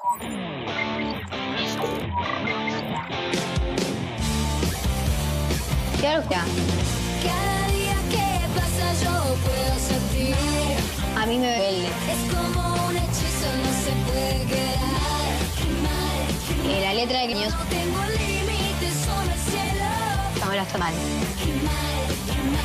Claro que Cada día que pasa yo puedo sentir. a mí me duele. Es como un hechizo, no se puede quedar. Qué mal, La letra de que yo no tengo límites, solo el cielo. ahora está mal. Qué mal,